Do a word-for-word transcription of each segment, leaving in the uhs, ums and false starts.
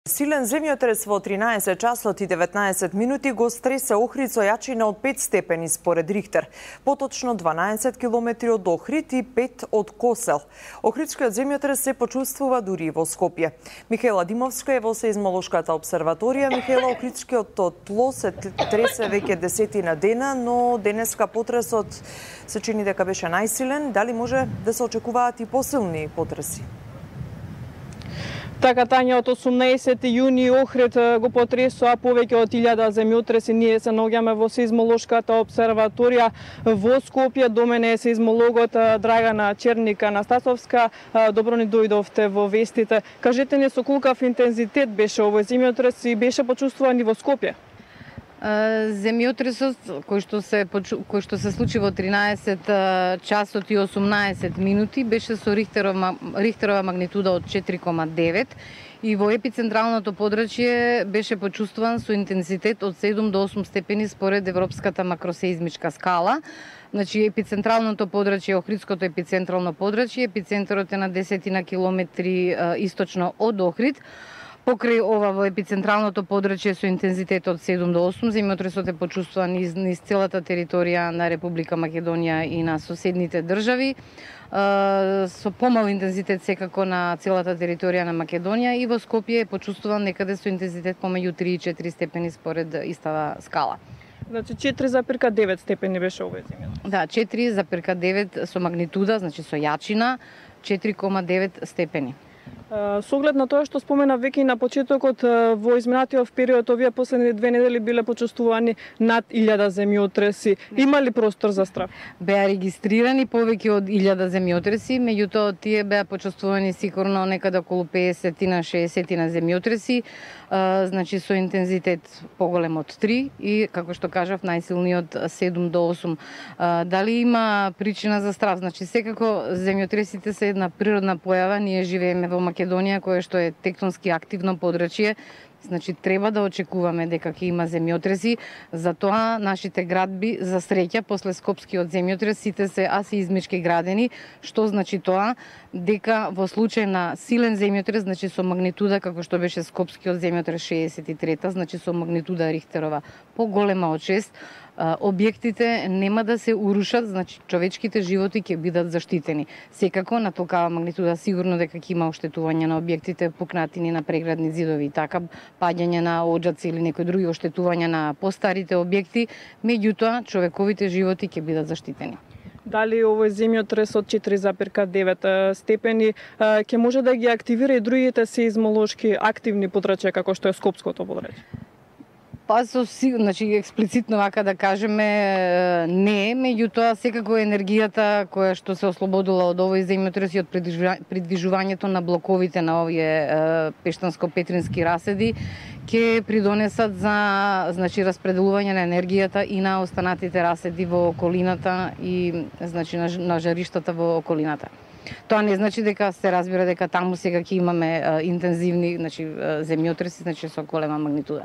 Силен земјотрес во тринаесет часот и деветнаесет минути го стресе Охрид со јачина од пет степени според Рихтер. Поточно дванаесет километри од Охрид и пет од Косел. Охридскиот земјотрес се почувствува дури и во Скопје. Михаела Димовска е во сеизмолошката обсерваторија. Михаела, Охридскиот тло се тресе веќе десетина дена, но денеска потресот се чини дека беше најсилен. Дали може да се очекуваат и посилни потреси? Така, Тања, од осумнаесети јуни Охрид го потресоа повеќе од илјада земјотреси. Ние се наоѓаме во сеизмолошката обсерваторија во Скопје. До мене е сеизмологот Драгана Черник-Анастасовска. Добро ни дојдовте во вестите. Кажете ни со колкав интензитет беше овој земјотрес и беше почувствуван и во Скопје? Земјотресот кој што се кој што се случи во тринаесет часот и осумнаесет минути беше со Рихтерова Рихтерова магнитуда од четири кома девет и во епицентралното подрачје беше почувствуван со интензитет од седум до осум степени според Европската макросеизмичка скала. Значи, епицентралното подрачје, Охридското епицентрално подрачје, епицентарот е на десетина километри источно од Охрид. Покрај ова во епицентралното подрачје со интензитет од седум до осум, земјотресот е почувствуван низ, низ целата територија на Република Македонија и на соседните држави. Со помал интензитет секако на целата територија на Македонија и во Скопје е почувствуван некаде со интензитет помеѓу три и четири степени според истава скала. Значи четири запирка девет степени беше овој земјотрес. Да, четири запирка девет со магнитуда, значи со јачина, четири кома девет степени. Со оглед на тоа што спомена веќе и на почетокот, во изминатиот период овие последни две недели биле почувствувани над илјада земјотреси. Има ли простор за страв? Беа регистрирани повеќе од илјада земјотреси, меѓутоа тие беа почувствувани сигурно некаде околу песет на шеесет на земјотреси, значи со интензитет поголем од три и, како што кажав, најсилниот седум до осум. Дали има причина за страв? Значи, секако земјотресите се една природна појава, ние живееме во Македонија, кое што е тектонски активно подрачје, значи треба да очекуваме дека ќе има земјотреси, затоа нашите градби за среќа после скопскиот земјотрес сите се асеизмички градени, што значи тоа дека во случај на силен земјотрес, значи со магнитуда како што беше скопскиот земјотрес шеесет и трета, значи со магнитуда Рихтерова поголема од шест, објектите нема да се урушат, значи човечките животи ќе бидат заштитени. Секако на толкава магнитуда сигурно дека ќе има оштетување на објектите, пукнатини на преградни зидови и така, паѓање на оџаци или некои други оштетувања на постарите објекти, меѓутоа човековите животи ќе бидат заштитени. Дали овој земјотрес од четири запирка девет степени ќе може да ги активира и другите сеизмолошки активни подрачја како што е Скопското подрачје? Па со значи експлицитно вака да кажеме не, меѓутоа секако енергијата која што се ослободила од овој земјотрес и од придвижувањето на блоковите на овие пештанско-петрински раседи ќе придонесат за значи распределување на енергијата и на останатите раседи во околината и значи на, на жариштата во околината. Тоа не значи дека се разбира дека таму сега ќе имаме а, интензивни значи земјотреси, значи со голема магнитуда.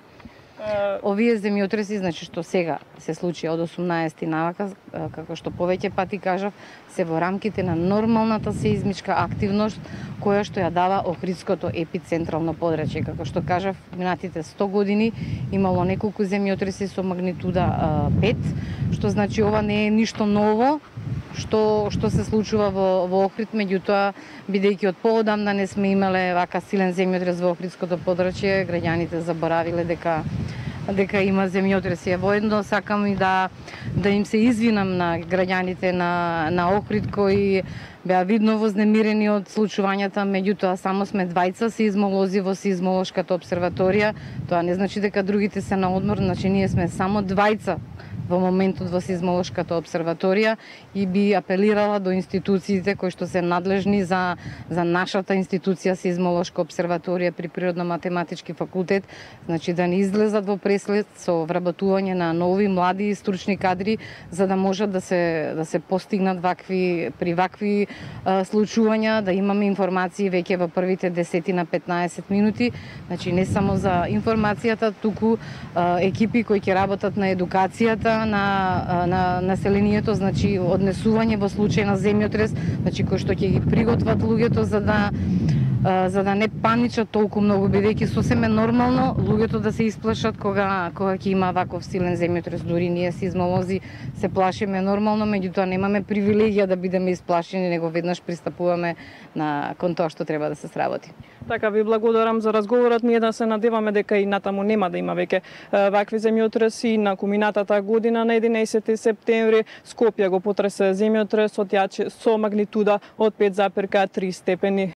Овие земјотреси, значи што сега се случи од осумнаесети навака, како што повеќе пати кажав, се во рамките на нормалната сеизмичка активност која што ја дава Охридското епицентрално подрачје. Како што кажав, минатите сто години имало неколку земјотреси со магнитуда пет, што значи ова не е ништо ново, што што се случува во во Охрид, меѓутоа бидејќи од поодамна не сме имале вака силен земјотрес во Охридското подрачје, граѓаните заборавиле дека дека има земјотреси. Воедно сакам и да да им се извинам на граѓаните на на Охрид кои беа видно вознемирени од случувањата, меѓутоа само сме двајца сеизмолози во сеизмолошката обсерваторија. Тоа не значи дека другите се на одмор, значи ние сме само двајца во моментот во сеизмолошката обсерваторија и би апелирала до институциите кои што се надлежни за за нашата институција сеизмолошка обсерваторија при Природно-математички факултет, значи да не излезат во преслед со вработување на нови млади стручни кадри за да можат да се да се постигнат вакви при вакви а, случувања, да имаме информации веќе во првите десет на петнаесет минути, значи не само за информацијата, туку а, екипи кои ќе работат на едукацијата на, на населението, значи однесување во случај на земјотрес, значи кој што ќе ги приготват луѓето за да за да не паничат толку многу, бидејќи сосем е нормално луѓето да се исплашат кога кога ќе има ваков силен земјотрес. Дури ние сизмолози се плашиме нормално, меѓутоа немаме привилегија да бидеме исплашени, него веднаш пристапуваме на кон тоа што треба да се сработи. Така, ви благодарам за разговорот. Ние да се надеваме дека и натаму нема да има веќе вакви земјотреси. На куминатата година на единаесети септември Скопје го потресе земјотрес од јачи со магнитуда од пет запирка три степени.